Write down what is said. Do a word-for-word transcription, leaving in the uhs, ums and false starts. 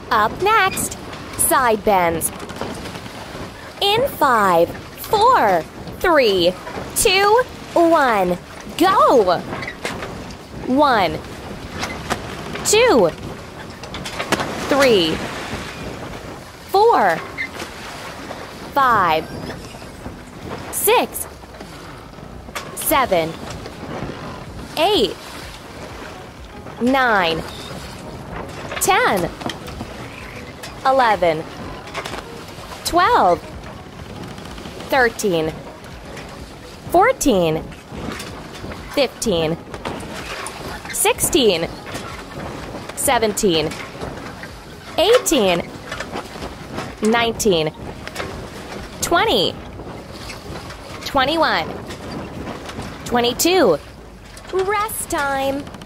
Up next, side bends. In five, four, three, two, one, go! One, two, three, four, five, six, seven, eight, nine, ten, eleven, twelve, thirteen, fourteen, fifteen, sixteen, seventeen, eighteen, nineteen, twenty, twenty-one, twenty-two. Rest time.